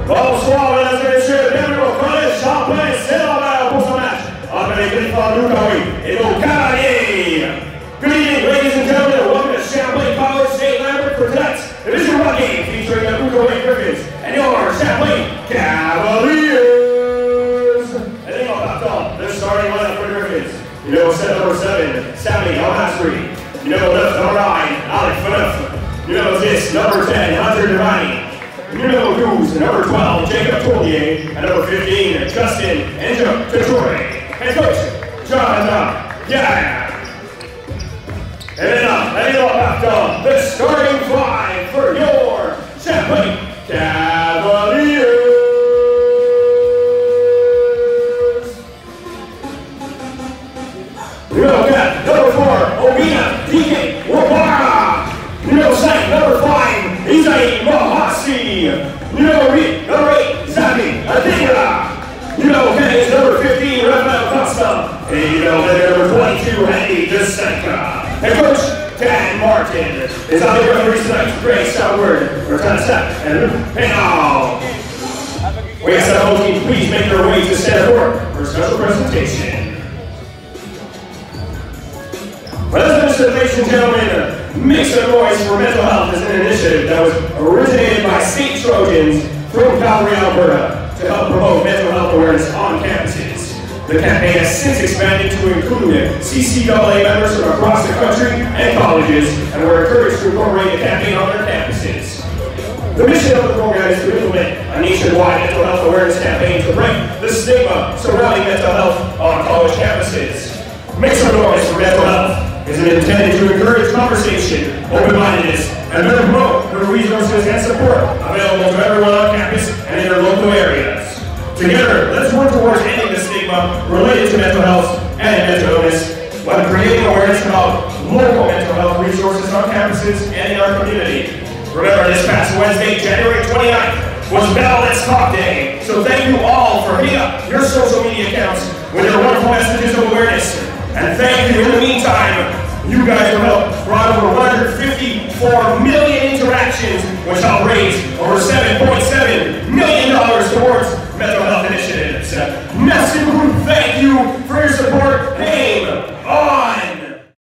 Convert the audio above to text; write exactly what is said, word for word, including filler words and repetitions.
Vamos qua, mesdames et messieurs, bienvenue au Collège Champlain Saint-Lambert pour ce match entre les Griffons d'Outaouais et nos Cavaliers. Good evening, ladies and gentlemen. Welcome to Champlain College Saint Lambert for tonight's Division one game featuring the Outaouais Griffins and your Champlain Cavaliers. And they all backed off the starting lineup for the Griffins. You know, set number seven, Sammy Al-Hasri. You know, left number nine, Alec Faneuf. You know, this number ten, Hunter Devine. Numéro douze, number twelve, Jacob Tournier, and number fifteen, Justin Enjo Couture. Head coach, Jonathan Yeah. And then up, and then up after the starting five for your Champlain Cavaliers. Numero ten, number four, Obina D K Wabara. Numero seven, number five, Isai Mahasi. Numero eight, number eight, Zabi Adira. Numero ten is number fifteen, Rafael Costa. And you know that number twenty-two, Andy DeSenka. Head coach, Dan Martin. Is on the referees tonight, Grace Southward, Ratan Sack, and Penal. We ask that all teams please make their way to center court for a special presentation. Ladies and gentlemen, make some noise for Mental Health as an initiative that was originated by Saint Trojans from Calgary, Alberta to help promote mental health awareness on campuses. The campaign has since expanded to include C C A A members from across the country and colleges, and we're encouraged to incorporate the campaign on their campuses. The mission of the program is to implement a nationwide mental health awareness campaign to break the stigma surrounding mental health on college campuses. Make some noise for Mental Health is intended to encourage conversation, open-mindedness, and better promote the resources and support available to everyone on campus and in their local areas. Together, let's work towards ending the stigma related to mental health and mental illness while creating awareness about local mental health resources on campuses and in our community. Remember, this past Wednesday, January twenty-ninth, was Mental Let's Talk Day, so thank you all for hitting up your social media accounts with their wonderful messages of awareness. And thank you in the meantime, you guys have helped brought over one hundred fifty-four million interactions, which helped raise over seven point seven